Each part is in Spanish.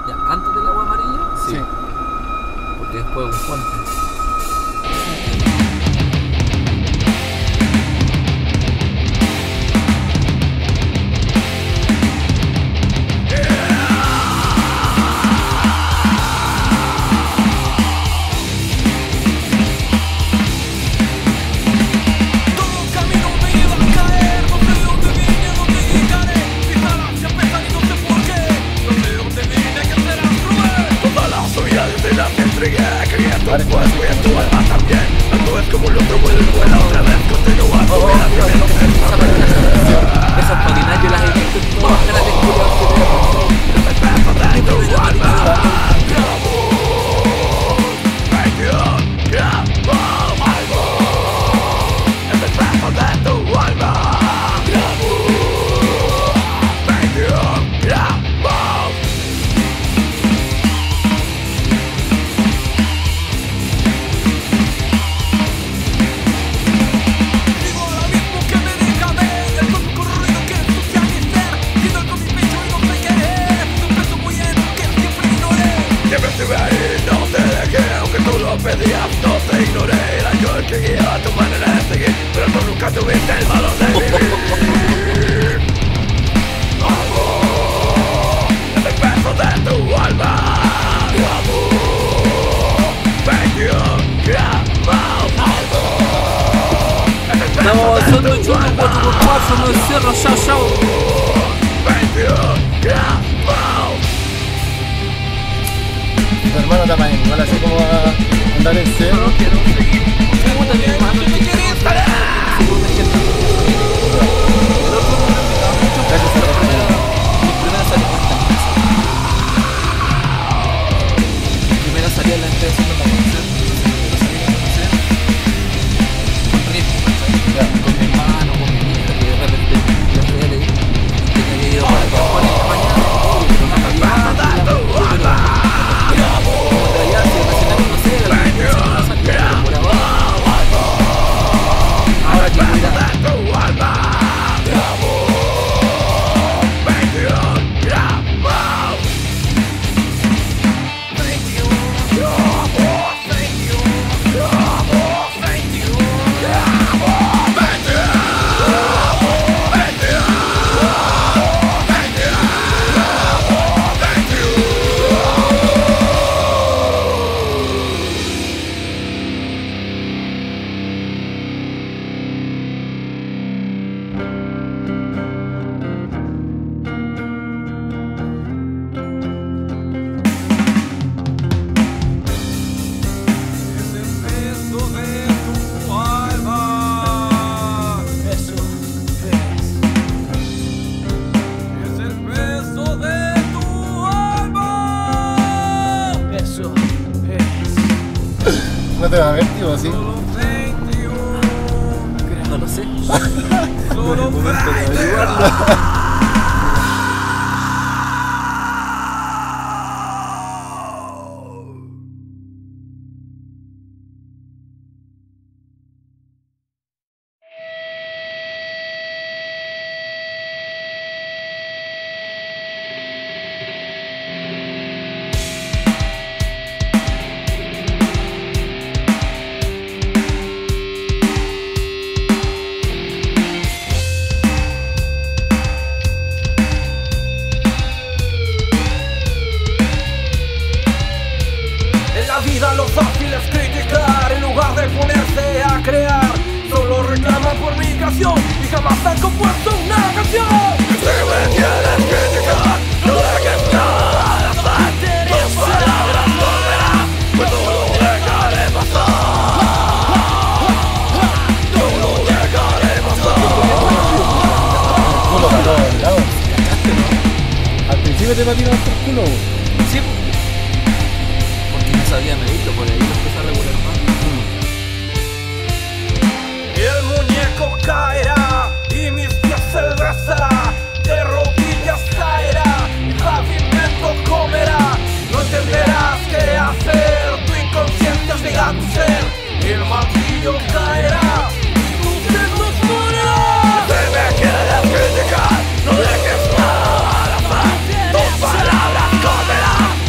Ya, antes del agua amarilla, sí. Sí. Porque después un puente. Pues voy a tu alma también. No es como el otro, vuela otra vez. Continúa tu vida, esas patinas yo las he visto en todas las canales culiados que tenemos. pedías, no te ignoré. Era yo el que guía tu manera de seguir, pero tú nunca tuviste el valor de vivir. Amor, es el peso de tu alma. Amor, thank you, estamos avanzando en Chuno 4x4, no encierro, chao, chao. Tu hermano también, igual así como a andar en cero. No quiero seguir. Puta, mi hermano, el que quiere estar. El otro me lo invitaba mucho, pero mi primera salida fue esta casa. Mi primera salida la estoy haciendo para conocer. Mi primera salida a conocer con ritmo, ¿sabes? Con mi hermano, con mi hija, que de repente le fui a leer que me había ido para California en la mañana, pero no había nada. ¿No te vas a ver, tío, así? No lo sé. Solo momento de averiguarlo. Lo fácil es criticar en lugar de ponerse a crear. Solo reclaman por mi canción y jamás han compuesto una canción. Si me quieres criticar, no dejes nada al azar. Tus palabras volverán, pues no lo dejaré pasar. No lo dejaré pasar. El culo para todos lados. Al principio te patinaste por el culo. Sí. No sabía medirlo, por ahí lo empecé a regular más. Y el muñeco caerá y mis pies se besará. De rodillas caerá, mi pavimento comerá. No entenderás qué hacer, tu inconsciente llega a tu ser. El martillo caerá y tus dedos morirán. Si me quieres criticar, no dejes nada al azar. Tus palabras comerán.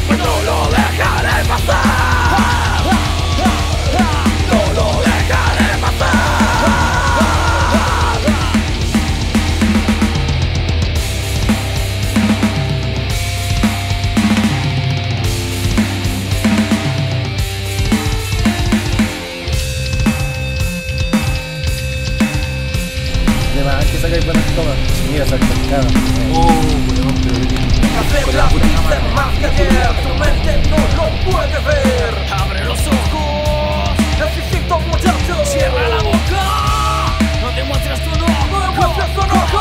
Claro. Oh, weón, pero Hacer con la la pura pista cámara. más que ayer, tu mente no lo puede ver. Abre los ojos, Es distinto, muchacho. cierra la boca, no demuestres tu enojo. No demuestres tu enojo.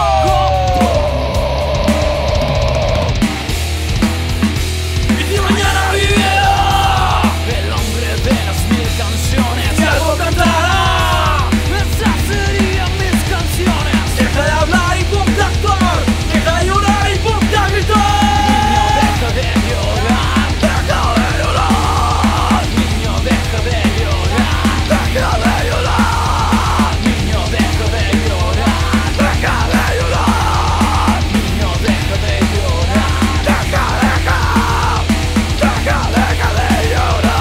Y si mañana viviera el hombre de las 1000 canciones, Si algo cantará, esas serían mis canciones. deja de hablar y ponte a actuar. Deja de llorar y ponte a gritar. Deja de llorar, deja de llorar. Niño, deja de llorar, deja de llorar. Niño, deja de llorar, deja de llorar. Niño, deja de llorar, deja de llorar.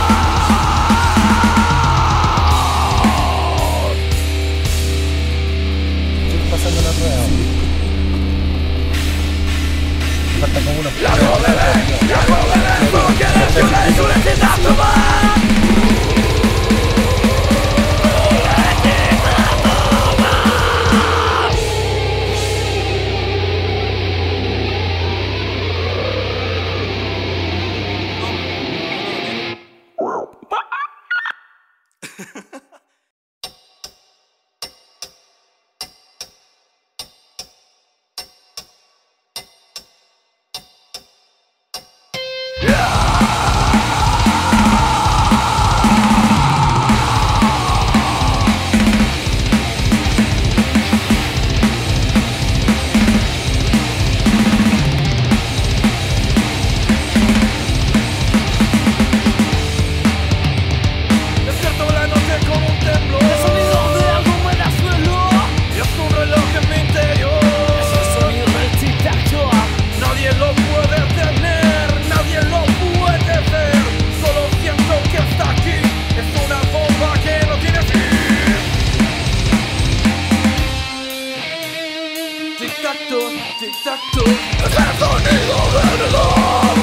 Sigue pasando la rueda. Falta como unos. Despierto la noche con un temblor. El sonido de algo mueve al suelo, Y es un reloj en mi interior. es el sonido del tic-tac-toe. Nadie lo puede tener, nadie lo puede ver. Solo siento que está aquí. Es una bomba que no tiene fin. Tic-tac-toe, tic-tac-toe. Es el sonido del reloj,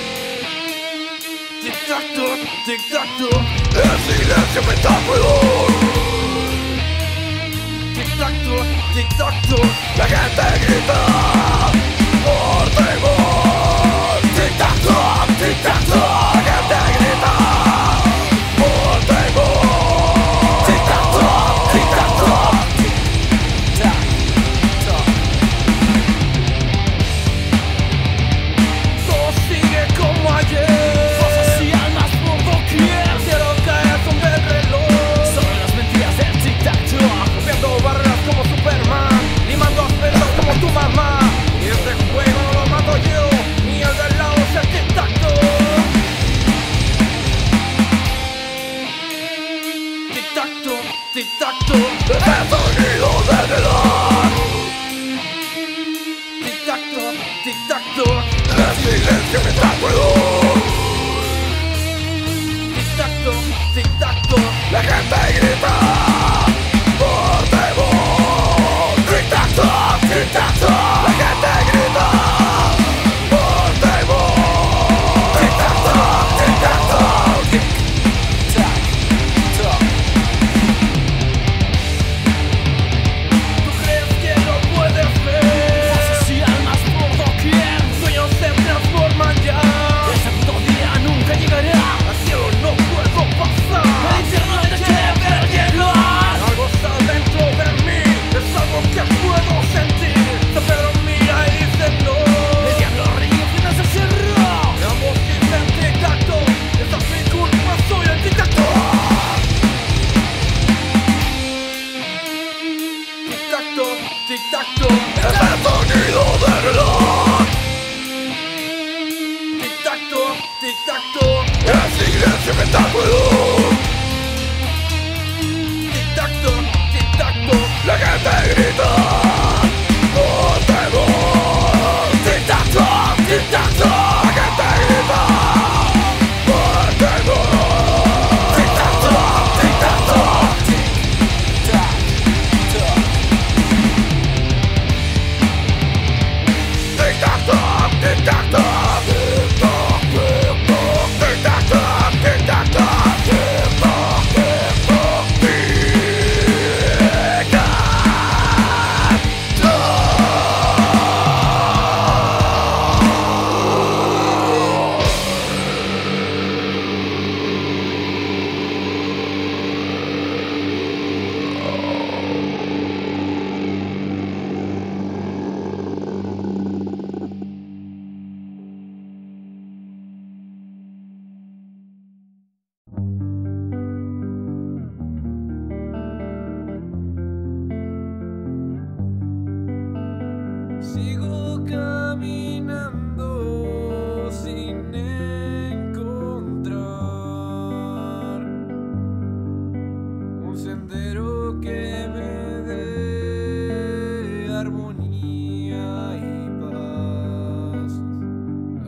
Tic-tac-toe, tic-tac-toe. el silencio me da ruido. Tic-tac-toe, tic-tac-toe. La gente grita por temor. Tic-tac-toe, tic-tac-toe. La gente grita por temor. Tic-tac-toe, tic-tac-toe. Tic-tac-toe. Todo sigue como ayer. Cosas y almas por doquier, Quiero caer sobre el reloj. sobre las mentiras del tic-tac-toe. Rompiendo barreras como Superman, limando asfaltos como tu mamá. Y este juego no lo mato yo, ni el del lado es el tic-tac-toe. Tic-tac-toe, tic-tac-toe. Es el sonido del reloj, Tic-tac-toe, tic-tac-toe. el silencio me da ruido. Tic-tac-toe, tic-tac-toe. La gente grita por temor. Tic-tac-toe, tic-tac-toe. La gente grita por temor. Tic-tac-toe, tic-tac-toe. Tic-tac-toe. ¿Tú crees que lo puedes ver? Cosas y almas por doquier, Sueños se transforman ya. ese puto día nunca llegará. Al cielo no puedo pasar. El infierno te quiere ver llegar. Algo está dentro de mí, es algo que puedo sentir. San Pedro mira y dice no. El diablo ríe y no se cerró. Ambos dicen tic-tac-toe, esta es mi culpa, soy el tic-tac-toe. Tic-tac-toe, tic-tac-toe. Es el sonido del reloj, Tic-tac-toe, tic-tac-toe. el silencio me da ruido. Tic-tac-toe, tic-tac-toe. La gente grita por temor. Tic-tac-toe, tic-tac-toe. La gente grita por temor. Tic-tac-toe, tic-tac-toe. Tic-tac-toe. Tic-tac-toe, tic-tac-toe. Tic-tac-toe, tic-tac-toe.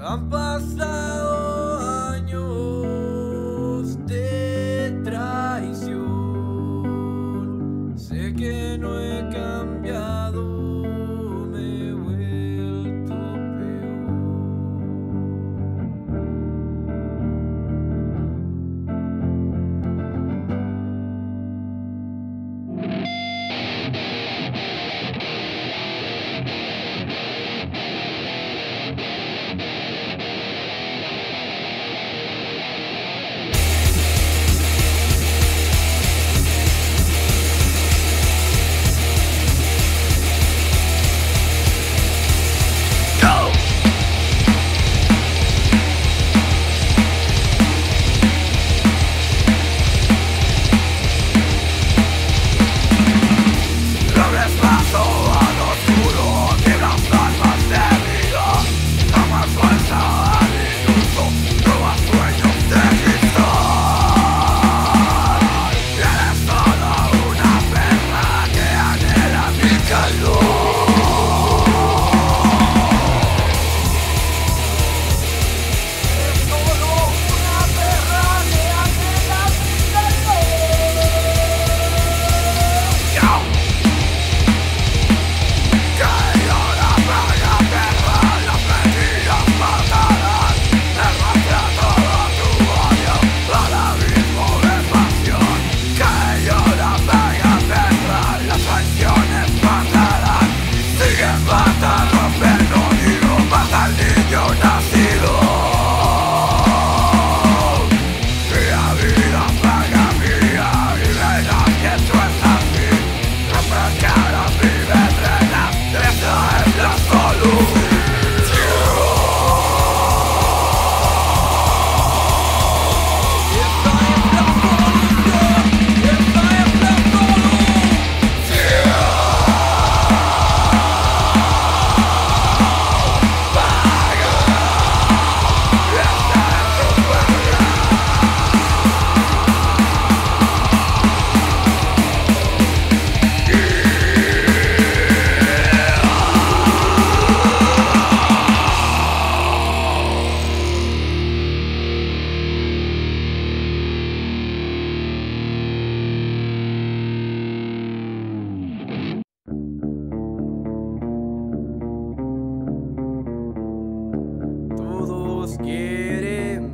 Han pasado años de traición. Sé que no he cambiado, me he vuelto peor. Todos quieren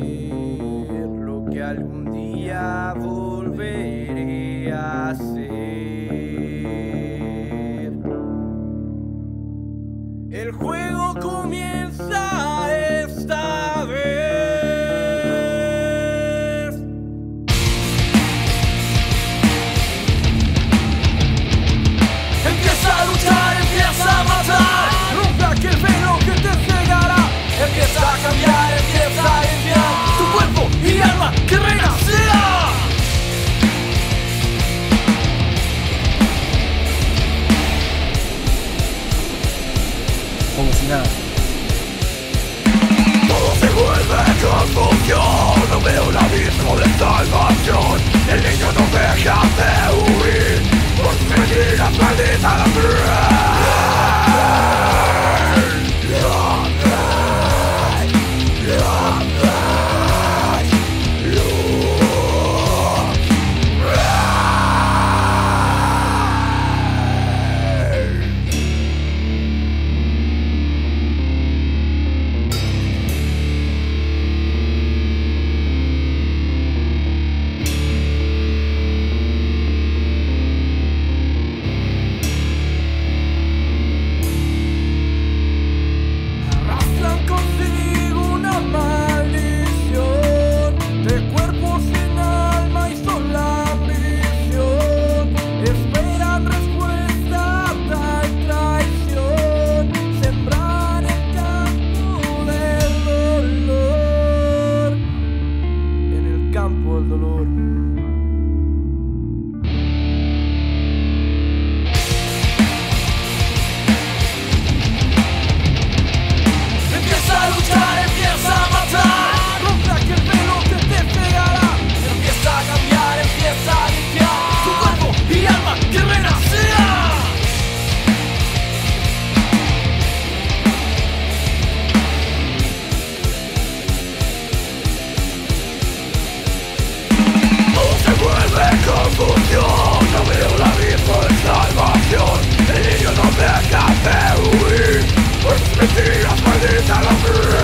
ver lo que algún día volveré a ser. El juego comienza esta vez. Empieza a luchar, empieza a matar. Rompe aquel velo que te cegará. Empieza a cambiar, empieza a limpiar tu cuerpo y alma que renacerá. Como si nada. Todo se vuelve confusión. No veo un abismo de salvación. El niño no deja de huir por sus mentiras malditas la huir por tus mentiras, maldita la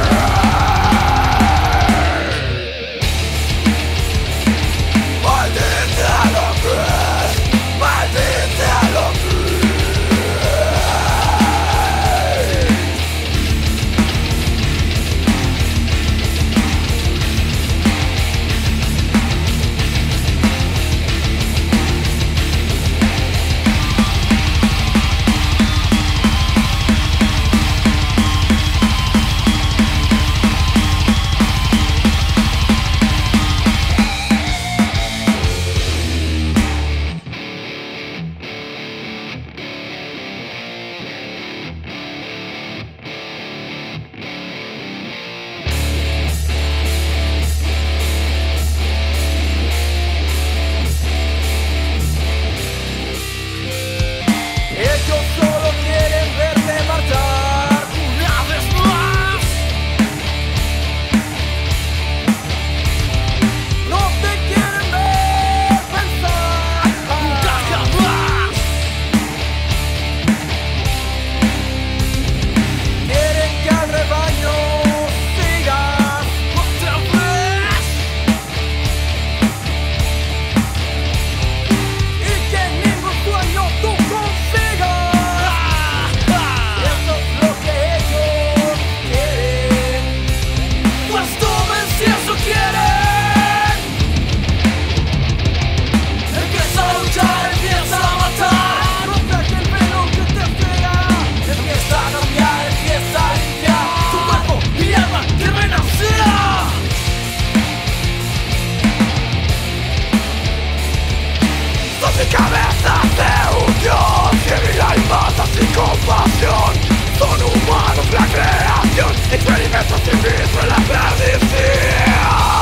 Experimento sin filtro en la perdición.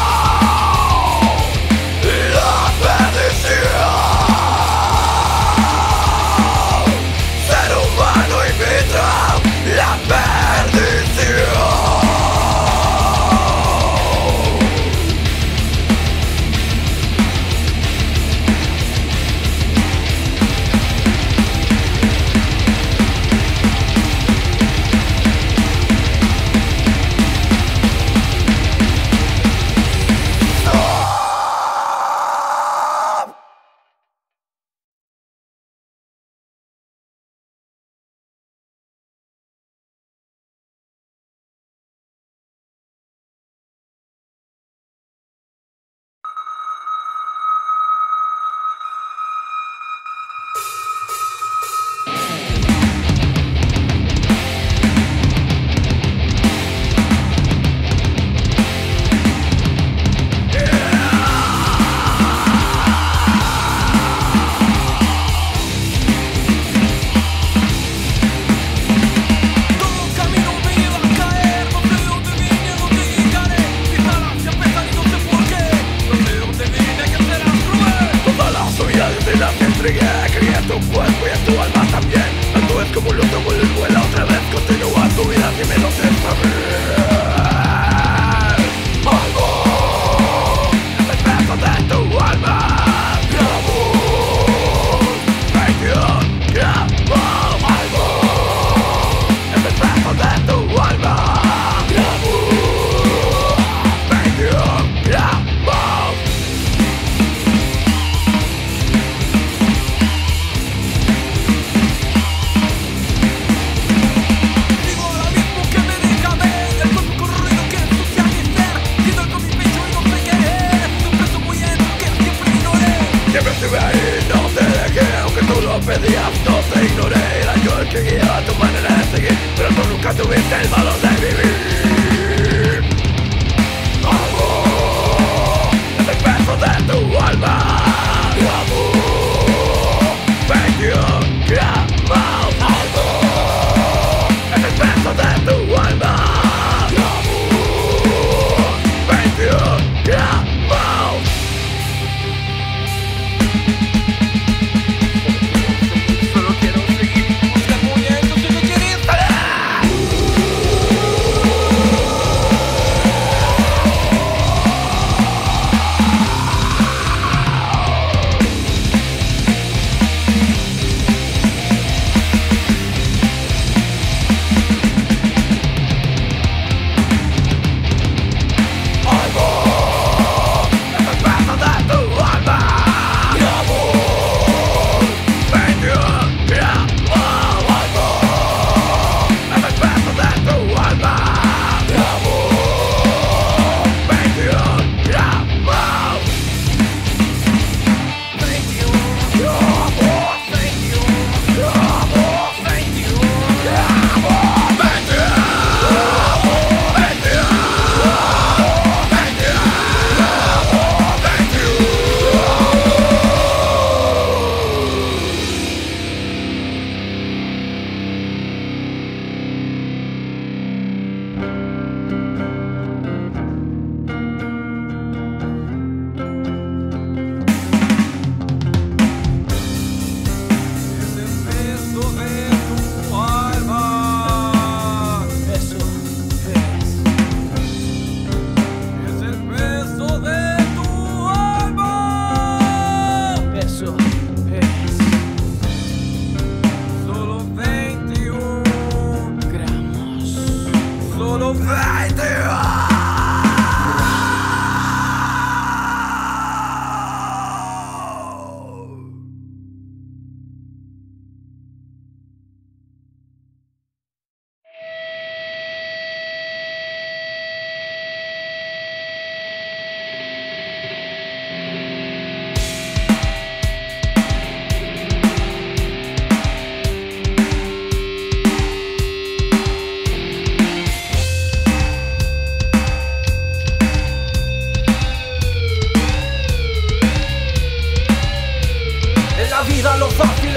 La perdición. Ser humano in vitro. La perdición. Crié tu cuerpo y en tu alma también. Actúes como un loco, vuela otra vez. Continúa tu vida sin miedo de saber. Algo es el peso de tu alma. Grabón, traición, grabón. Algo es el peso de tu alma. Grabón, traición, grabón. Siempre estuve ahí, no te dejé, aunque tú lo pedías, no te ignoré. Era yo el que guiaba tu manera de seguir, pero tú nunca tuviste el valor de vivir. Algo es el peso de tu alma. Amor, traición, grabado. Algo es el peso de tu alma. Amor, traición, grabado. Solo quiero seguir buscando muñecos y no quieres estar.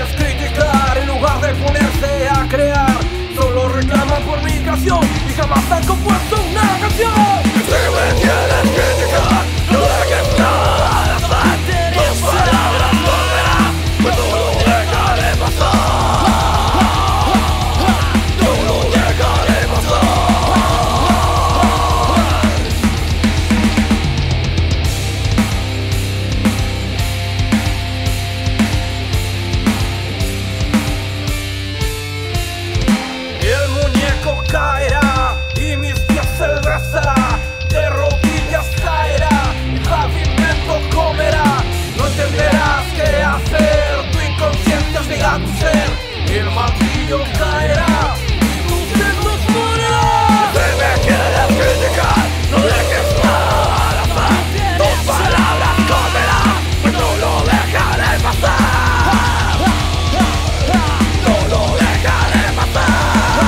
es criticar en lugar de ponerse a crear. Solo reclaman por mi canción y jamás han compuesto una canción. Si me quieres criticar, no dejes nada pasar. Tus palabras volverán, pues no lo dejaré pasar. No lo dejaré pasar. El muñeco caerá y mis pies se besará. De rodillas caerá, el pavimento comerá. No entenderás qué hacer, tu inconsciente obliga a tu ser. El martillo caerá y tus dedos morirán. Si me quieres criticar, no dejes nada al azar. Tus palabras comerán, pues no lo dejaré pasar. No lo dejaré pasar.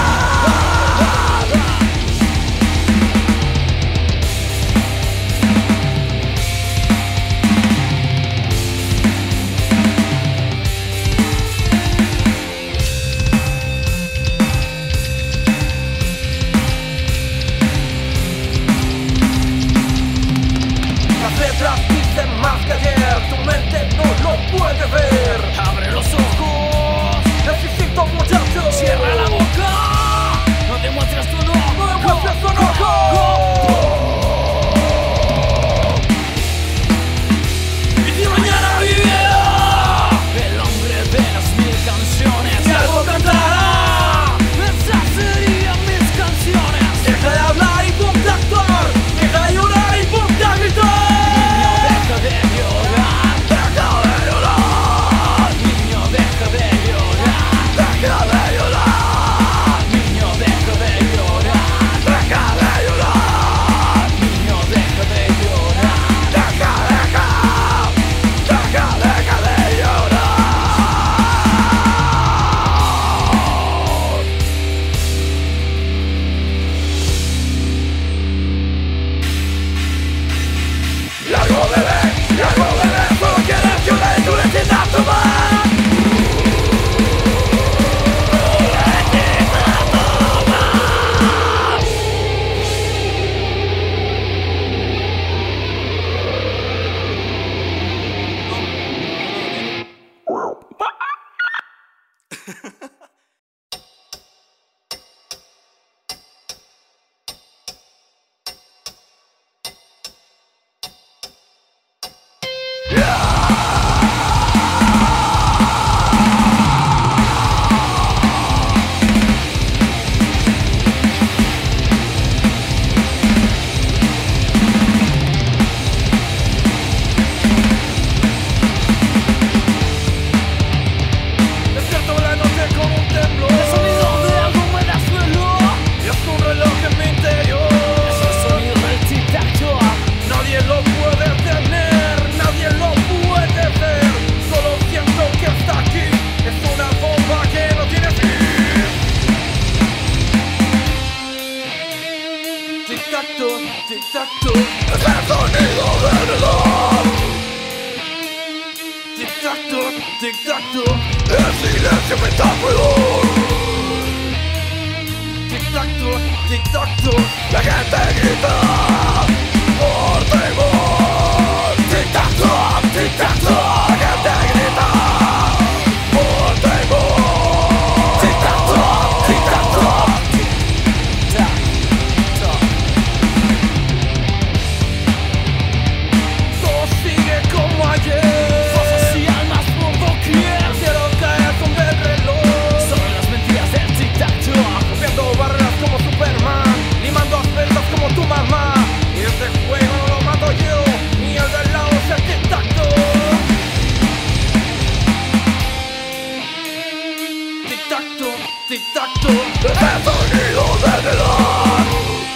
Las letras dicen más que ayer, tu mente no lo puede ver. Abre los ojos, Necesito muchacho, cierra la boca, no demuestres tu enojo. no demuestres tu enojo. Y si mañana viviera, El hombre de las 1000 canciones, si algo cantará, esas serían mis canciones. deja de hablar y ponte a actuar, deja de llorar y ponte a gritar. Deja de llorar, Deja de llorar, niño, deja de llorar, deja de llorar, niño, deja de llorar, deja de llorar, niño, deja de llorar. deja de llorar. Largo bebé, solo quieres que una endurecida tu mano. Despierto la noche con un temblor, El sonido de algo mueve el suelo, y es un reloj en mi interior. es el sonido del tic-tac-toe. Nadie lo puede tener, nadie lo puede ver. Solo siento que está aquí, es una bomba que no tiene fin. Tic-tac-toe, tic-tac-toe, Es el sonido del reloj, tic-tac-toe, tic-tac-toe, el silencio me da ruido. tic-tac-toe, tic-tac-toe. La gente grita por temor. Tic-tac-toe, tic-tac-toe. La gente grita por temor. Tic-tac-toe, tic-tac-toe. Todo sigue como ayer. Cosas y almas por doquier, El cielo cae sobre el reloj, sobre las mentiras del tic-tac-toe. rompiendo barreras como Superman, limando asperezas como tu mamá. Y este juego no lo mato yo, ni el del lado es el tic-tac-toe. Tic-tac-toe, tic-tac-toe, Es el sonido del reloj,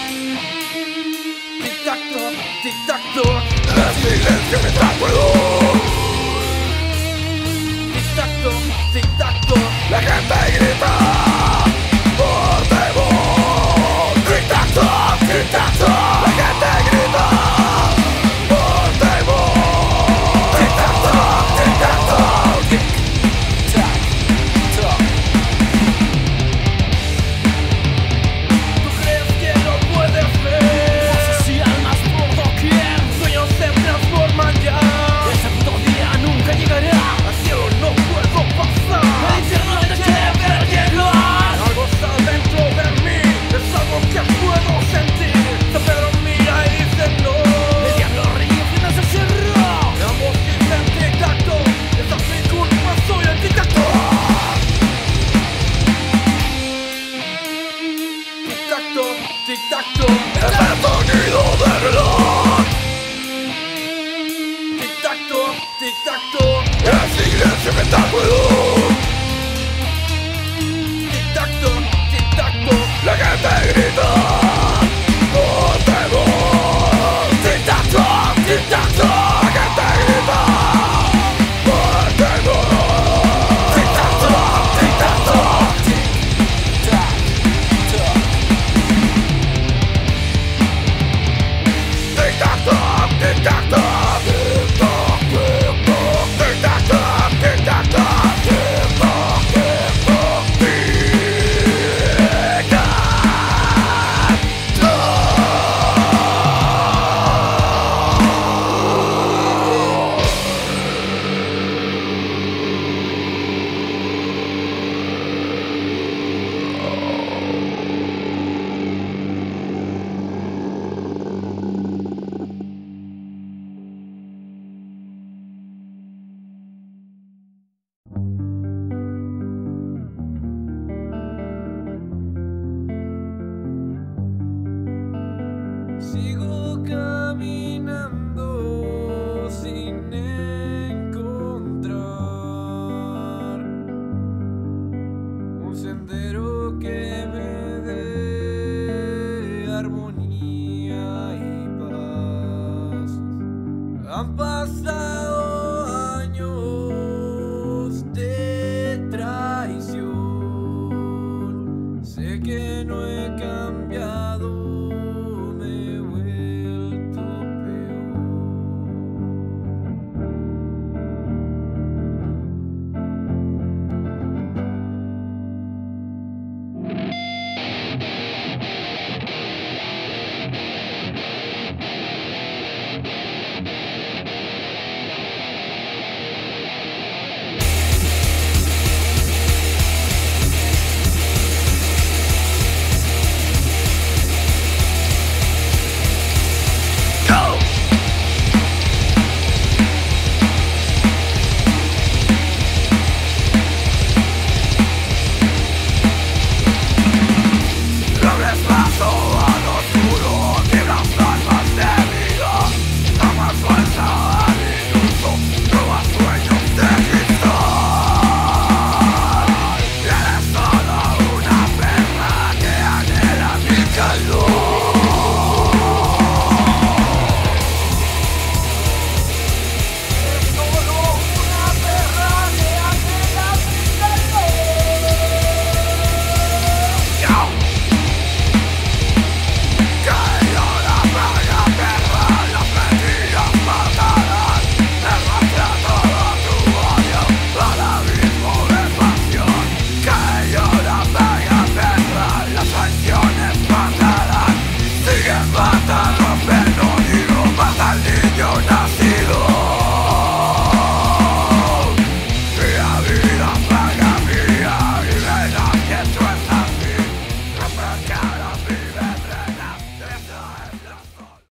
tic-tac-toe, tic-tac-toe, el silencio me da ruido. tic-tac-toe, tic-tac-toe. La gente grita por temor. Tic-tac-toe, tic-tac-toe. La gente grita por temor. Tic-tac-toe, tic-tac-toe. Sigo caminando sin encontrar un sendero que me dé armonía y paz. Han pasado